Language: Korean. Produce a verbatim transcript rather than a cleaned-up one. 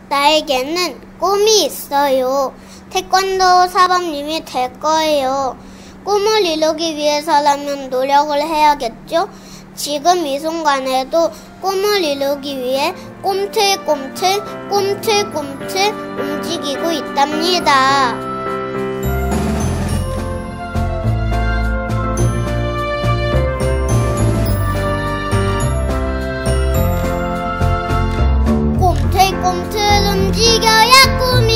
나에게는 꿈이 있어요. 태권도 사범님이 될 거예요. 꿈을 이루기 위해서라면 노력을 해야겠죠? 지금 이 순간에도 꿈을 이루기 위해 꿈틀꿈틀 꿈틀꿈틀 움직이고 있답니다. 꿈틀꿈틀 움직여야 꿈이